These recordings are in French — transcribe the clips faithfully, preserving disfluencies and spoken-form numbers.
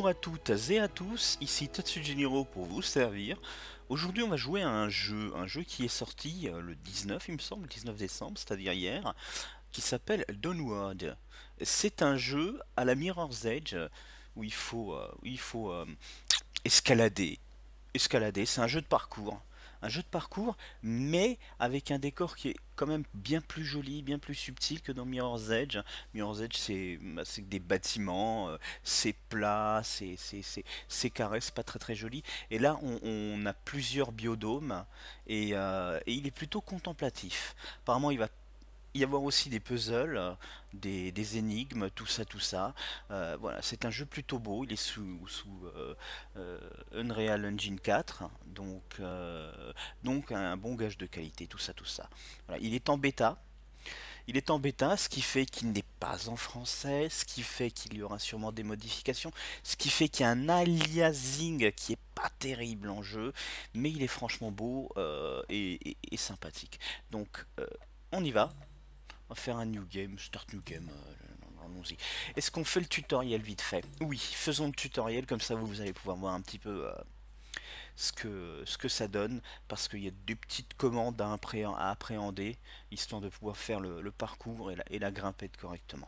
Bonjour à toutes et à tous, ici Tatsujiniro pour vous servir. Aujourd'hui on va jouer à un jeu, un jeu qui est sorti euh, le dix-neuf il me semble, le dix-neuf décembre, c'est-à-dire hier, qui s'appelle Downward. C'est un jeu à la Mirror's Edge euh, où il faut, euh, où il faut euh, escalader. Escalader, c'est un jeu de parcours. Un jeu de parcours, mais avec un décor qui est quand même bien plus joli, bien plus subtil que dans Mirror's Edge. Mirror's Edge, c'est bah, c'est des bâtiments, euh, c'est plat, c'est c'est- c'est- c'est carré, c'est pas très très joli. Et là, on, on a plusieurs biodomes, et, euh, et il est plutôt contemplatif. Apparemment, il va y avoir aussi des puzzles, euh, des, des énigmes, tout ça, tout ça. Euh, voilà, c'est un jeu plutôt beau. Il est sous, sous euh, euh, Unreal Engine quatre, donc, euh, donc un bon gage de qualité, tout ça, tout ça. Voilà, il est en bêta. Il est en bêta, ce qui fait qu'il n'est pas en français, ce qui fait qu'il y aura sûrement des modifications, ce qui fait qu'il y a un aliasing qui est pas terrible en jeu, mais il est franchement beau euh, et, et- et sympathique. Donc, euh, on y va. On va faire un new game, start new game. euh, Allons-y. Est-ce qu'on fait le tutoriel vite fait? Oui, faisons le tutoriel, comme ça vous, vous allez pouvoir voir un petit peu euh, ce, que, ce que ça donne, parce qu'il y a des petites commandes à, appré- à appréhender, histoire de pouvoir faire le, le parcours et la, et la grimpette correctement.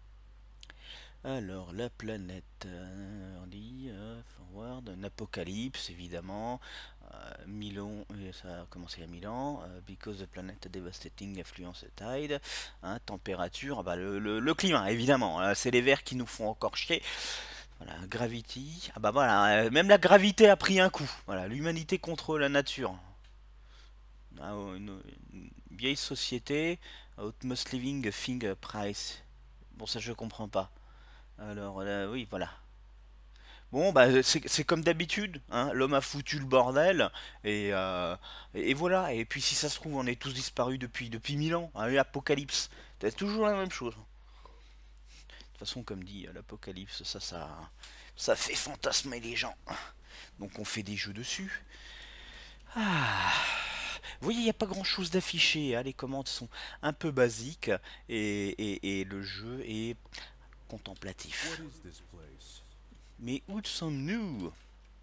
Alors, la planète, euh, on dit, euh, forward, un apocalypse évidemment, euh, Milan, euh, ça a commencé à Milan, euh, because the planet devastating affluence tide, hein, température, ah bah le, le- le climat évidemment, hein, c'est les vers qui nous font encore chier, voilà, gravity, ah bah voilà, euh, même la gravité a pris un coup, voilà, l'humanité contre la nature, ah, oh, une, une vieille société, utmost living thing price, bon ça je comprends pas. Alors là, oui, voilà. Bon, bah c'est c'est comme d'habitude, hein. L'homme a foutu le bordel et, euh, et, et voilà. Et puis si ça se trouve, on est tous disparus depuis depuis mille ans. Hein, l'apocalypse, c'est toujours la même chose. De toute façon, comme dit, l'apocalypse, ça, ça, ça fait fantasmer les gens. Donc on fait des jeux dessus. Ah. Vous voyez, il n'y a pas grand chose d'affiché, hein. Les commandes sont un peu basiques et, et- et le jeu est contemplatif. Mais où sommes-nous?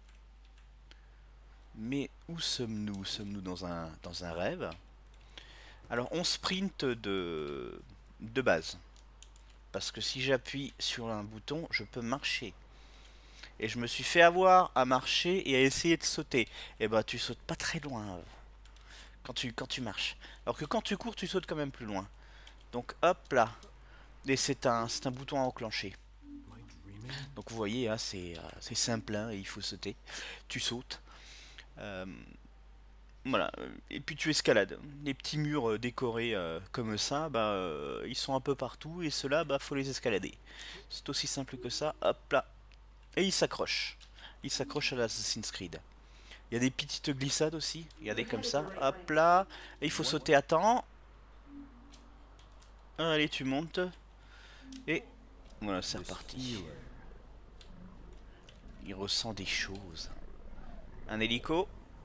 Mais où sommes-nous? Sommes-nous dans un, dans un rêve? Alors on sprint de, de base. Parce que si j'appuie sur un bouton, je peux marcher. Et je me suis fait avoir à marcher et à essayer de sauter. Et bah tu sautes pas très loin euh, quand tu, quand tu marches. Alors que quand tu cours, tu sautes quand même plus loin. Donc hop là. Et c'est un, c'est un bouton à enclencher. Donc vous voyez, hein, c'est euh, c'est simple, hein, et il faut sauter. Tu sautes. Euh, Voilà, euh, et puis tu escalades. Les petits murs euh, décorés euh, comme ça, bah, euh, ils sont un peu partout, et ceux-là, bah, faut les escalader. C'est aussi simple que ça, hop là. Et ils s'accrochent. Ils s'accrochent à l'Assassin's Creed. Il y a des petites glissades aussi, regardez comme ça, hop là. Et il faut sauter à temps. Allez, tu montes. Et voilà, c'est reparti. Il ressent des choses. Un hélico.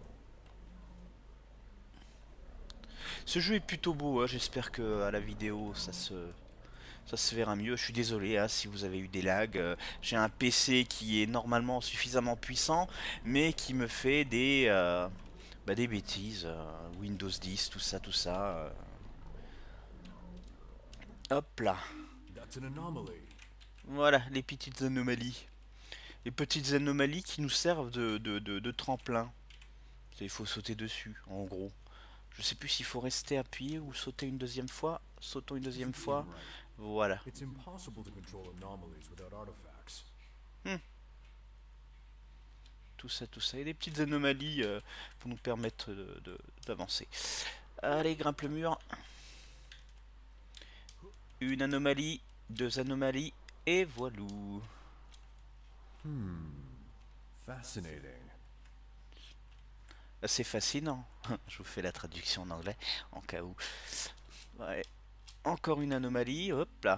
Ce jeu est plutôt beau, hein, j'espère que à la vidéo ça se, ça se verra mieux. Je suis désolé hein, si vous avez eu des lags. Euh, J'ai un P C qui est normalement suffisamment puissant, mais qui me fait des, euh, bah, des bêtises. euh, Windows dix, tout ça, tout ça. euh. Hop là. Voilà, les petites anomalies. Les petites anomalies qui nous servent de, de, de, de tremplin. Il faut sauter dessus, en gros. Je sais plus s'il faut rester appuyé ou sauter une deuxième fois. Sautons une deuxième fois. Voilà. Hmm. Tout ça, tout ça. Et des petites anomalies euh, pour nous permettre de- de- d'avancer. Allez, grimpe le mur. Une anomalie, deux anomalies, et voilou. C'est fascinant. Je vous fais la traduction en anglais, en cas où. Ouais. Encore une anomalie, hop là.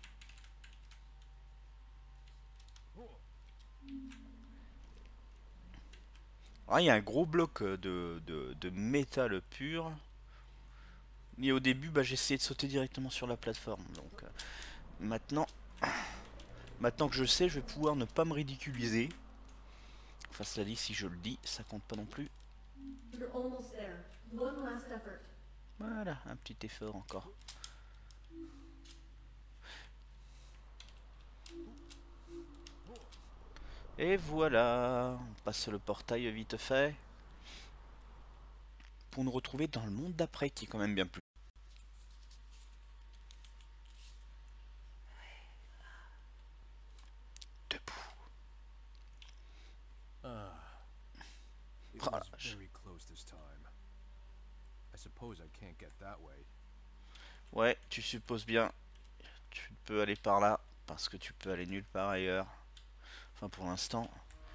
Ah, il y a un gros bloc euh, de, de, de métal pur. Et au début, bah, j'ai essayé de sauter directement sur la plateforme. Donc euh, maintenant, Maintenant que je sais, je vais pouvoir ne pas me ridiculiser. Enfin, cela dit, si je le dis, ça compte pas non plus. Voilà, un petit effort encore. Et voilà, on passe le portail vite fait. Pour nous retrouver dans le monde d'après, qui est quand même bien plus. Debout. Ah, it Oh, was je- very close this time. I suppose I can't get that way. Ouais, tu supposes bien. Tu peux aller par là, parce que tu peux aller nulle part ailleurs. Enfin, pour l'instant.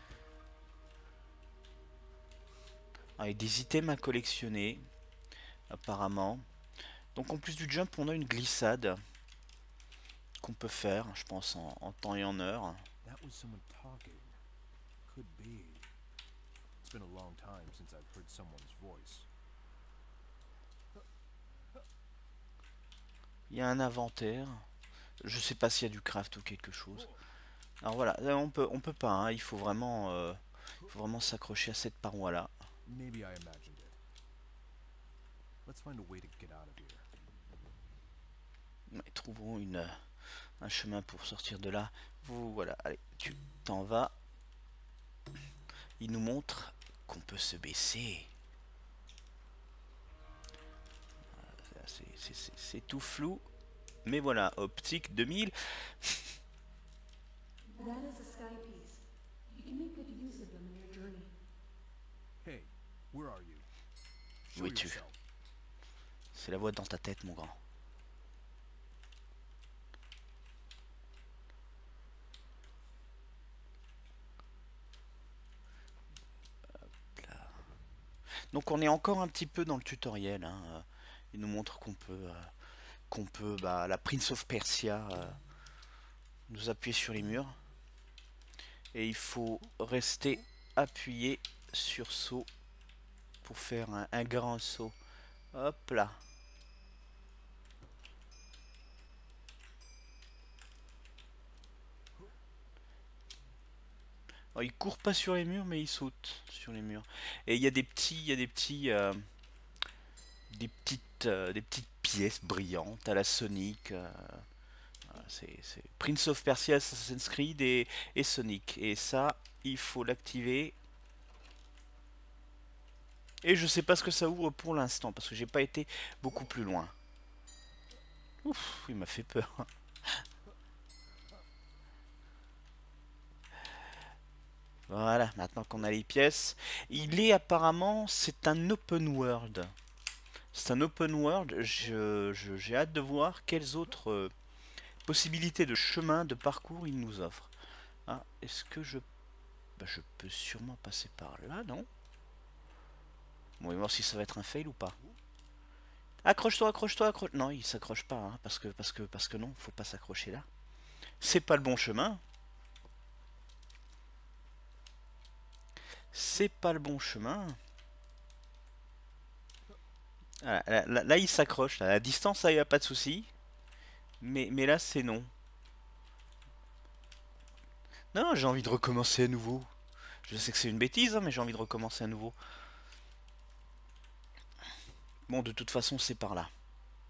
Ah, et des items à collectionner, apparemment. Donc en plus du jump, on a une glissade qu'on peut faire, je pense, en, en temps et en heure. That was someone talking. Could be. It's been a long time since I've heard someone's voice. Il y a un inventaire. Je sais pas s'il y a du craft ou quelque chose. Alors voilà, là, on peut, on peut pas, hein, il faut vraiment, euh, il faut vraiment s'accrocher à cette paroi-là. Maybe I imagined it. Let's find a way to get out of here. Ouais, trouvons une, euh, un chemin pour sortir de là. Vous, voilà, allez, tu t'en vas. Il nous montre qu'on peut se baisser. C'est- c'est- c'est- C'est tout flou. Mais voilà, optique deux mille. That is a sky piece. You can make good use of them in your journey. Hey, where are you? Show Où es-tu? yourself. C'est la voix dans ta tête, mon grand. Là. Donc on est encore un petit peu dans le tutoriel. Hein. euh, Il nous montre qu'on peut, euh, qu'on peut, bah, la Prince of Persia, euh, nous appuyer sur les murs. Et il faut rester appuyé sur saut pour faire un, un grand saut. Hop là. Alors, il court pas sur les murs, mais il saute sur les murs. Et il y a des petits, il y a des petits, euh, des petites, euh, des petites pièces brillantes à la Sonic. euh, voilà, c'est c'est Prince of Persia, Assassin's Creed et, et Sonic. Et ça, il faut l'activer. Et je sais pas ce que ça ouvre pour l'instant, parce que j'ai pas été beaucoup plus loin. Ouf, il m'a fait peur. Voilà, maintenant qu'on a les pièces. Il est apparemment, c'est un open world. C'est un open world. Je, je- j'ai hâte de voir quelles autres euh, possibilités de chemin, de parcours il nous offre. Ah, est-ce que je... bah, je peux sûrement passer par là, non? Bon, on va voir si ça va être un fail ou pas. Accroche-toi, accroche-toi, accroche... Non, il s'accroche pas, hein, parce que, parce que, parce que non, faut pas s'accrocher là. C'est pas le bon chemin. C'est pas le bon chemin. Voilà, là, là- là, il s'accroche. À la distance, ça, il n'y a pas de souci. Mais, mais là, c'est non. Non, j'ai envie de recommencer à nouveau. Je sais que c'est une bêtise, hein, mais j'ai envie de recommencer à nouveau. Bon, de toute façon, c'est par là.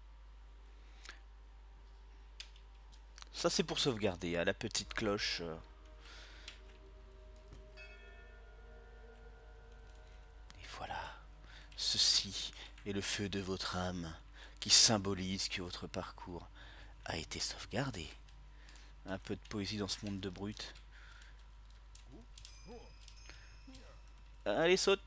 Ça, c'est pour sauvegarder, à la petite cloche. euh. Et voilà. Ceci est le feu de votre âme, qui symbolise que votre parcours a été sauvegardé. Un peu de poésie dans ce monde de brutes. Allez, saute.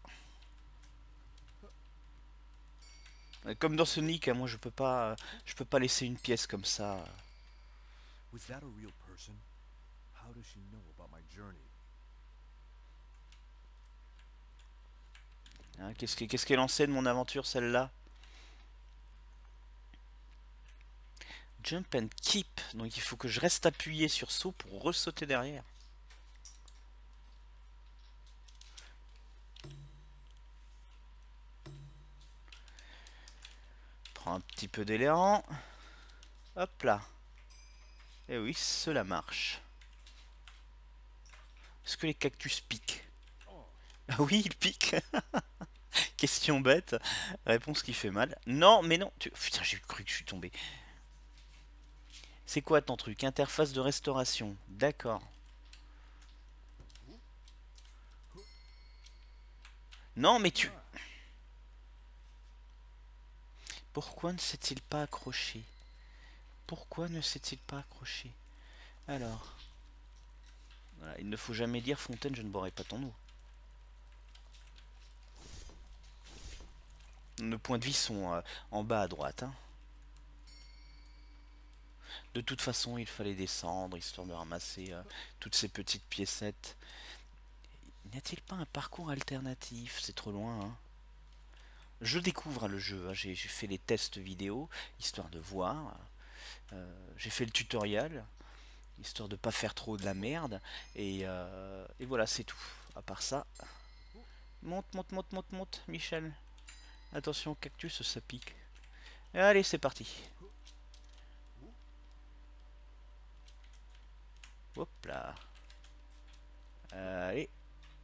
Comme dans Sonic, hein, moi je peux pas, je peux pas laisser une pièce comme ça. Was that a real person? How does she know about my journey? Hein, qu'est-ce que- qu'est-ce qu'elle en sait de mon aventure, celle-là? Jump and keep. Donc il faut que je reste appuyé sur saut pour ressauter derrière. Prends un petit peu d'élan. Hop là. Eh oui, cela marche. Est-ce que les cactus piquent? Ah oui, ils piquent. Question bête. Réponse qui fait mal. Non, mais non. Tu... Putain, j'ai cru que je suis tombé. C'est quoi ton truc? Interface de restauration. D'accord. Non, mais tu... Pourquoi ne s'est-il pas accroché? Pourquoi ne s'est-il pas accroché? Alors... Voilà, il ne faut jamais dire Fontaine, je ne boirai pas ton eau. Nos points de vie sont euh, en bas à droite. Hein. De toute façon, il fallait descendre, histoire de ramasser euh, toutes ces petites piécettes. N'y a-t-il pas un parcours alternatif? C'est trop loin, hein. Je découvre le jeu, hein. J'ai fait les tests vidéo, histoire de voir. Euh, j'ai fait le tutoriel, histoire de pas faire trop de la merde. Et, euh, et voilà, c'est tout. À part ça... Monte, monte, monte, monte, monte, Michel. Attention, cactus, ça pique. Allez, c'est parti. Hop là. Allez.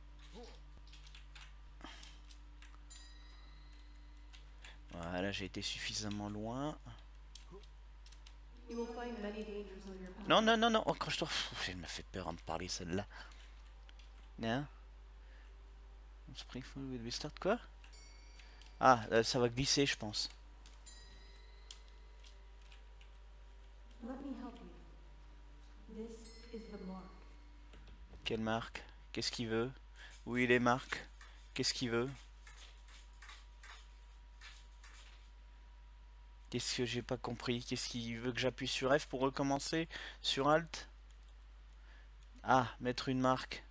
Voilà, j'ai été suffisamment loin. You will find many dangers on your path. Non, non, non, non, accroche-toi. Elle m'a fait peur à me parler, celle-là. Non. Spring with restart, quoi? Ah, euh, ça va glisser, je pense. Let me help you. This is the mark. Quelle marque? Qu'est-ce qu'il veut? Où il est, Marc? Qu'est-ce qu'il veut? Qu'est-ce que j'ai pas compris? Qu'est-ce qu'il veut que j'appuie sur F pour recommencer? Sur Alt? Ah, mettre une marque.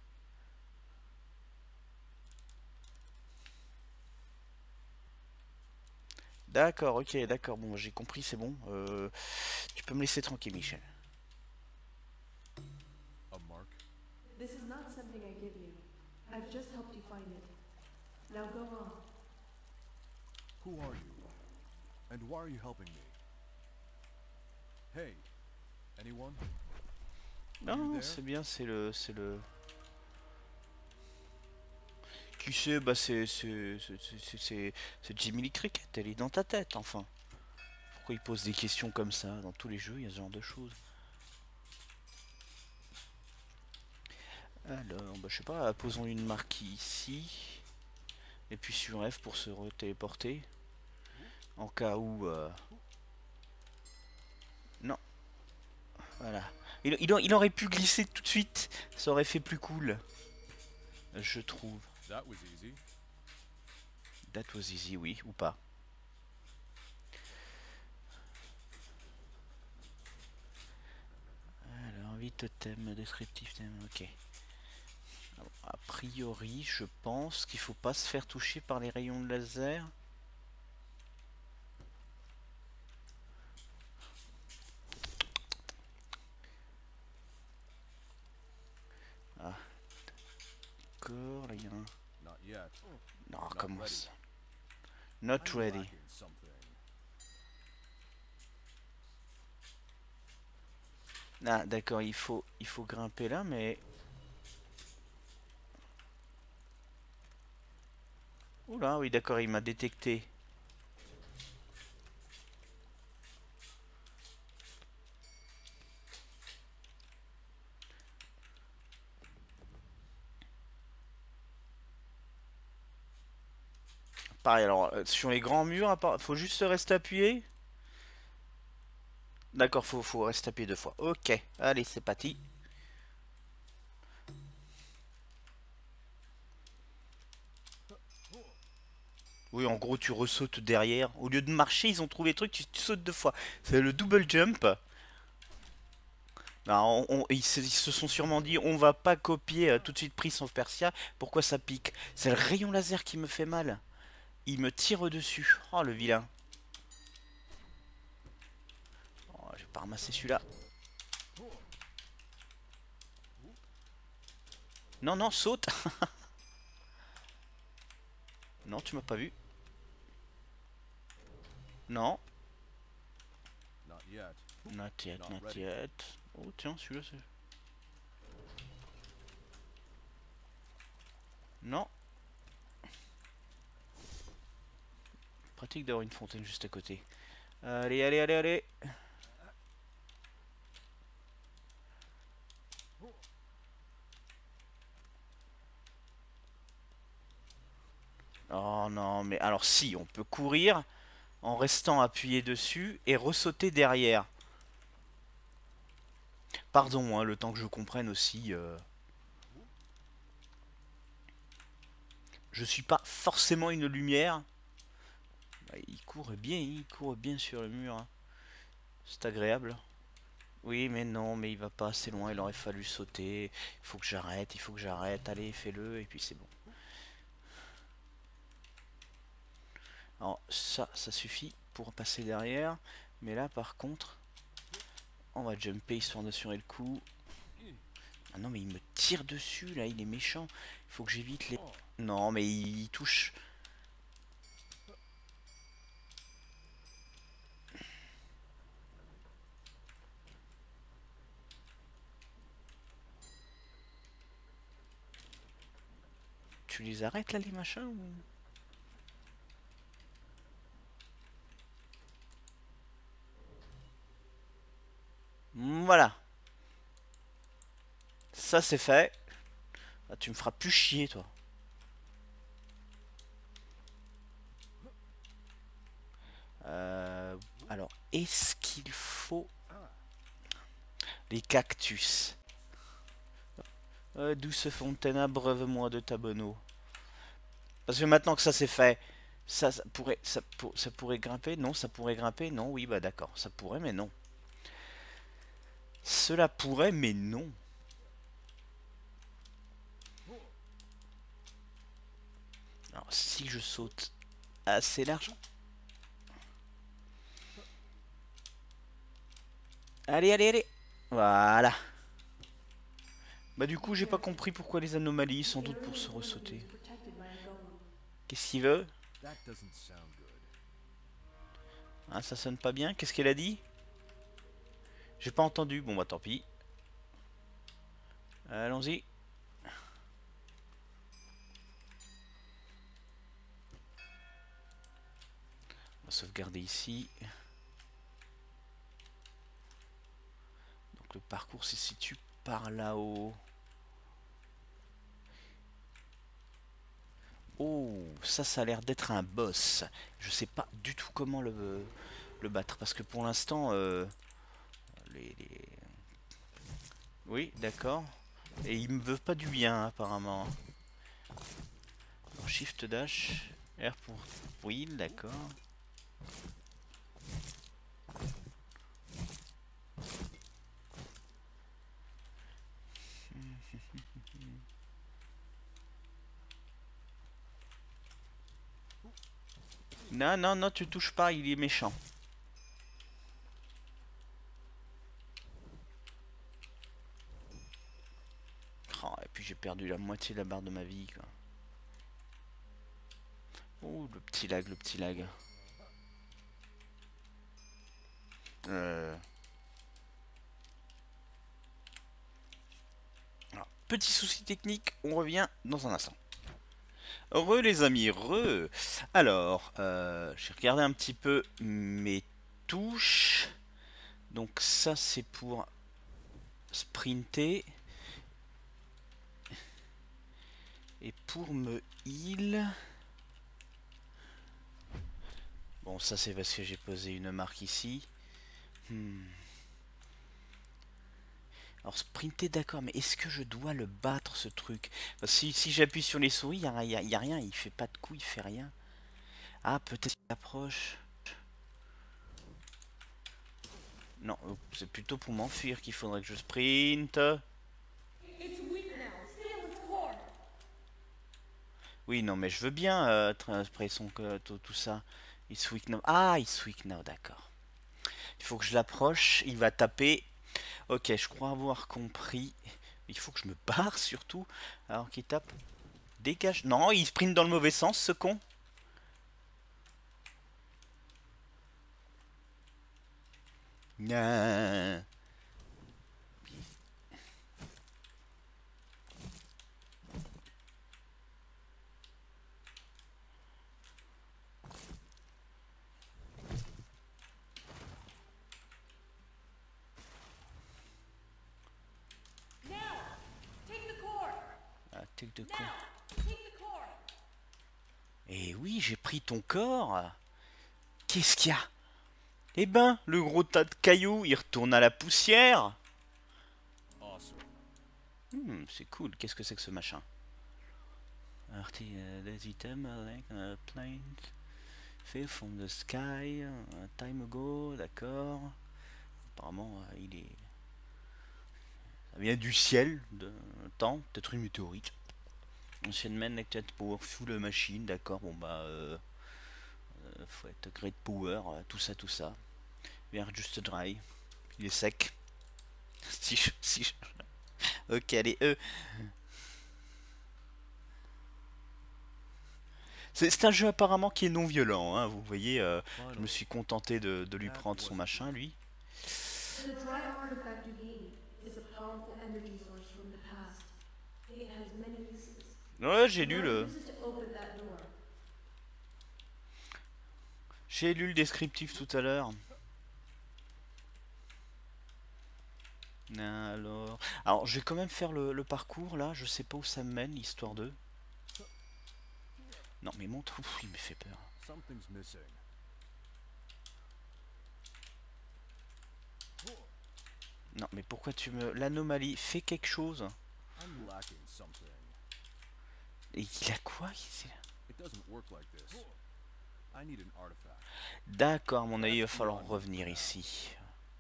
D'accord, ok, d'accord. Bon, j'ai compris, c'est bon. Euh, tu peux me laisser tranquille, Michel. A mark? This is not something I give you. I've just helped you find it. Now go on. Who are you? And why are you helping me? Hey, anyone? Non, c'est bien, c'est le, c'est le. Qui c'est? Bah c'est, c'est, c'est, c'est, c'est c'est Jimmy Lee Cricket. Elle est dans ta tête, enfin. Pourquoi il pose des questions comme ça? Dans tous les jeux, il y a ce genre de choses. Alors, bah je sais pas, posons une marque ici. Et puis sur F pour se téléporter. En cas où... Euh... Non. Voilà. Il, il, il aurait pu glisser tout de suite. Ça aurait fait plus cool. Je trouve. That was easy. That was easy, oui, ou pas. Alors, vite thème, descriptif thème, ok. Alors, a priori, je pense qu'il faut pas se faire toucher par les rayons de laser. Ah. D'accord, là il y a un... Not yet. Non, Not comment ready. ça? Not I'm ready. lacking something. Ah, d'accord, il faut, il faut grimper là, mais... Oula, oui, d'accord, il m'a détecté. Pareil, alors, euh, sur les grands murs, à part- faut juste rester appuyé. D'accord, faut, faut rester appuyé deux fois. Ok, allez, c'est parti. Oui, en gros, tu ressautes derrière. Au lieu de marcher, ils ont trouvé le truc, tu, tu sautes deux fois. C'est le double jump. Ben, on- on- ils, se, ils se sont sûrement dit, on va pas copier euh, tout de suite Prince of Persia. Pourquoi ça pique? C'est le rayon laser qui me fait mal. Il me tire dessus. Oh, le vilain. Oh, je vais pas ramasser celui-là. Non, non, saute. Non, tu m'as pas vu. Non. Not yet. Not yet, Not not ready. yet. Oh tiens, celui-là c'est... Non. Pratique d'avoir une fontaine juste à côté. Allez, allez, allez, allez. Oh non, mais alors si, on peut courir en restant appuyé dessus et ressauter derrière. Pardon, hein, le temps que je comprenne aussi. Euh... Je suis pas forcément une lumière. Bah, il court bien, il court bien sur le mur. Hein. C'est agréable. Oui, mais non, mais il va pas assez loin, il aurait fallu sauter. Il faut que j'arrête, il faut que j'arrête. Allez, fais-le, et puis c'est bon. Alors, ça, ça suffit pour passer derrière. Mais là, par contre, on va jumper histoire d'assurer le coup. Ah non, mais il me tire dessus, là, il est méchant. Il faut que j'évite les... Non, mais il touche... Tu les arrêtes, là, les machins ou... Voilà. Ça, c'est fait. Ah, tu me feras plus chier, toi. Euh, alors, est-ce qu'il faut... Les cactus. Euh, douce fontaine, abreuve-moi de ta bonne eau. Parce que maintenant que ça c'est fait, ça, ça pourrait, ça, pour- ça pourrait grimper? Non, ça pourrait grimper? Non, oui, bah d'accord. Ça pourrait, mais non. Cela pourrait, mais non. Alors, si je saute assez large... Allez, allez, allez. Voilà. Bah du coup, j'ai pas compris pourquoi les anomalies, sans doute pour se ressauter. Qu'est-ce qu'il veut? That doesn't sound good. Hein, ça sonne pas bien? Qu'est-ce qu'elle a dit? J'ai pas entendu. Bon bah tant pis. Allons-y. On va sauvegarder ici. Donc le parcours se situe par là-haut. Oh, ça, ça a l'air d'être un boss. Je sais pas du tout comment le, le battre. Parce que pour l'instant, euh, les, les... Oui, d'accord. Et il me veut pas du bien, apparemment. Alors, Shift Dash. R pour... Oui, d'accord. Non, non, non, tu touches pas, il est méchant. Oh, et puis j'ai perdu la moitié de la barre de ma vie, quoi. Oh, le petit lag, le petit lag. Euh... Alors, petit souci technique, on revient dans un instant. Heureux les amis, heureux. Alors, euh, j'ai regardé un petit peu mes touches. Donc ça c'est pour sprinter. Et pour me heal... Bon, ça c'est parce que j'ai posé une marque ici. Hmm. Alors sprinter d'accord, mais est-ce que je dois le battre ce truc? Parce que si, si j'appuie sur les souris, il n'y a, y a rien, il fait pas de coup, il fait rien. Ah, peut-être qu'il approche. Non, c'est plutôt pour m'enfuir qu'il faudrait que je sprinte. Oui, non, mais je veux bien euh, après son tout, tout ça. It's weak now. Ah, it's weak now, d'accord. Il faut que je l'approche, il va taper. Ok, je crois avoir compris. Il faut que je me barre surtout. Alors qu'il tape. Dégage. Non, il sprint dans le mauvais sens, ce con. Non. de quoi? Eh oui, j'ai pris ton corps. Qu'est-ce qu'il y a? Eh ben, le gros tas de cailloux, il retourne à la poussière. Awesome. Hmm, c'est cool. Qu'est-ce que c'est que ce machin? Arti, uh, des items like a plane fell from the sky a time ago, d'accord. Apparemment, euh, il est... ça vient du ciel, de temps, peut-être une météorite. Ancien man connected powerful machine, d'accord, bon bah... Euh, euh, faut être great power, euh, tout ça, tout ça. We are just dry. Il est sec. si je... Si je... ok, allez, eux. C'est un jeu apparemment qui est non violent, hein, vous voyez, euh, je me suis contenté de, de lui prendre son machin, lui. The dry artifact you gained is a powerful energy source from the past. It has many uses. Ouais, j'ai lu Now le... use it to open that door. J'ai lu le descriptif tout à l'heure. Alors... Alors, je vais quand même faire le, le parcours, là, je sais pas où ça me mène, histoire de... Non, mais montre... Ouf, il me fait peur. Something's missing. Non, mais pourquoi tu me... L'anomalie, fais quelque chose. I'm lacking something. Et il a quoi ici? It doesn't work like this. I need an artifact. D'accord, à mon avis, il va falloir revenir ici.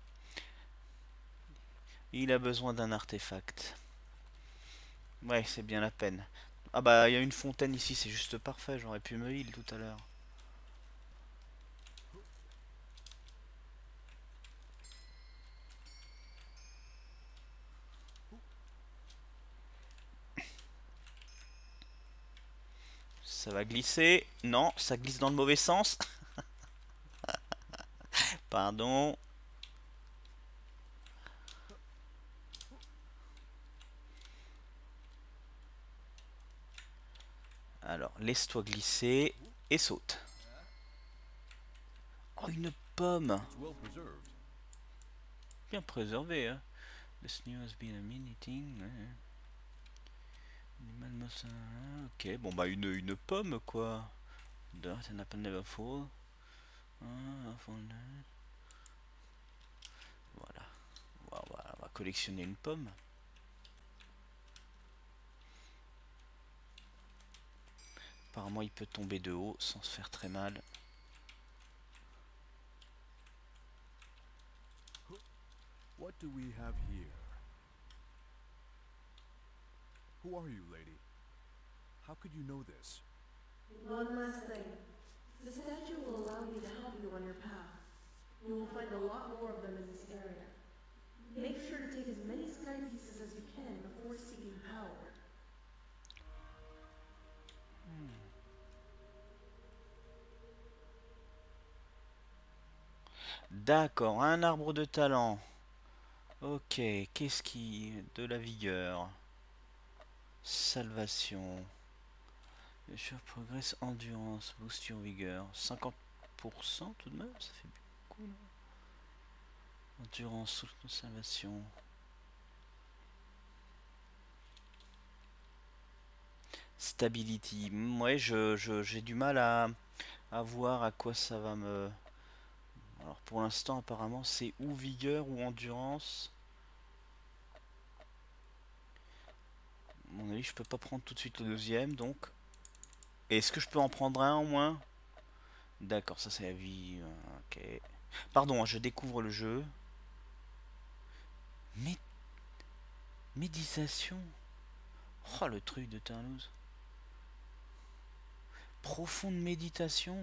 Il a besoin d'un artefact. Ouais, c'est bien la peine. Ah bah, il y a une fontaine ici, c'est juste parfait. J'aurais pu me heal tout à l'heure. Ça va glisser. Non, ça glisse dans le mauvais sens. Pardon. Alors, laisse-toi glisser et saute. Oh, une pomme. It's well preserved. Bien préservé, hein. The snow has been a meeting. Ok, bon bah une, une pomme quoi. Dirt and apple never fall. Ah, voilà. Voilà, voilà. On va collectionner une pomme. Apparemment il peut tomber de haut sans se faire très mal. What do we have here? Who are you, lady? How could you know this? One last thing. The statue will allow me to help you on your path. You will find a lot more of them in this area. Make sure to take as many sky pieces as you can before seeking power. D'accord, un arbre de talent. Ok, qu'est-ce qui... De la vigueur. Salvation. Sur progress, endurance, boost your vigueur. cinquante pour cent tout de même, ça fait beaucoup là. Endurance, salvation. Stability. Ouais, je, je, j'ai du mal à, à voir à quoi ça va me... Alors pour l'instant apparemment c'est ou vigueur ou endurance. À mon avis je peux pas prendre tout de suite le deuxième donc. Est-ce que je peux en prendre un au moins? D'accord, ça c'est la vie. Ok. Pardon, hein, je découvre le jeu. Mais... Méditation. Oh le truc de Turlouse. Profonde méditation.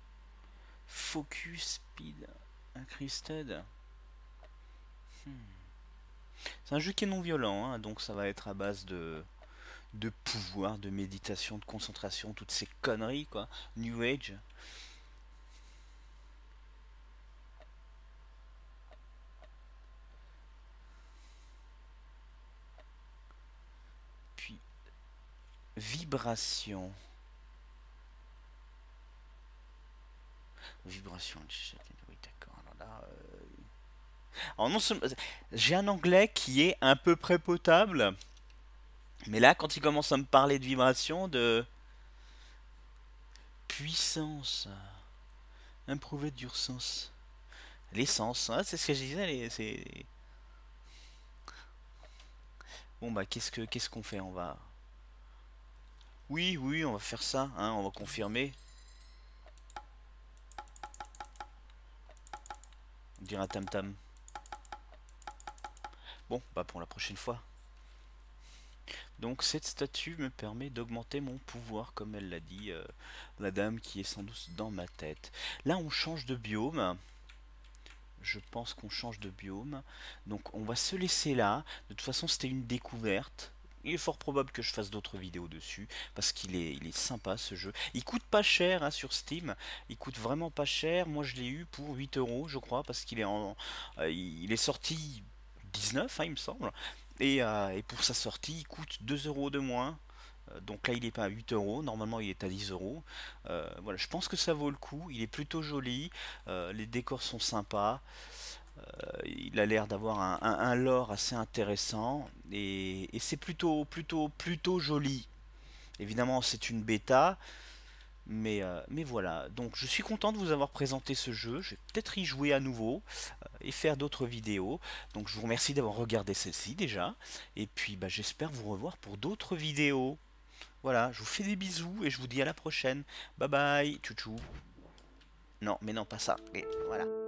Focus speed incrusted. Hmm. C'est un jeu qui est non violent, hein, donc ça va être à base de de pouvoir, de méditation, de concentration, toutes ces conneries quoi. New Age. Puis vibration. Vibration. Oui, d'accord. Alors là, euh... alors non seulement j'ai un anglais qui est à peu près potable. Mais là, quand il commence à me parler de vibration, de puissance, improuver d'urgence, l'essence, hein, c'est ce que je disais. les- C'est bon bah qu'est-ce que qu'est-ce qu'on fait? On va, oui, oui, on va faire ça, hein, on va confirmer. On dirait un tam tam. Bon, bah pour la prochaine fois. Donc cette statue me permet d'augmenter mon pouvoir, comme elle l'a dit, euh, la dame qui est sans doute dans ma tête. Là, on change de biome. Je pense qu'on change de biome. Donc on va se laisser là. De toute façon, c'était une découverte. Il est fort probable que je fasse d'autres vidéos dessus, parce qu'il est, il est sympa ce jeu. Il coûte pas cher hein, sur Steam. Il coûte vraiment pas cher. Moi, je l'ai eu pour huit euros, je crois, parce qu'il est en, euh, il est sorti dix-neuf, hein, il me semble. Et, euh, et pour sa sortie, il coûte deux euros de moins. Euh, Donc là, il n'est pas à huit euros. Normalement, il est à dix euros. Euh, voilà, je pense que ça vaut le coup. Il est plutôt joli. Euh, les décors sont sympas. Euh, il a l'air d'avoir un, un- un lore assez intéressant. Et, et c'est plutôt, plutôt, plutôt joli. Évidemment, c'est une bêta. Mais, euh, mais voilà, donc je suis content de vous avoir présenté ce jeu. Je vais peut-être y jouer à nouveau euh, et faire d'autres vidéos. Donc je vous remercie d'avoir regardé celle-ci déjà. Et puis bah, j'espère vous revoir pour d'autres vidéos. Voilà, je vous fais des bisous et je vous dis à la prochaine. Bye bye, tchou tchou. Non, mais non, pas ça. Et voilà.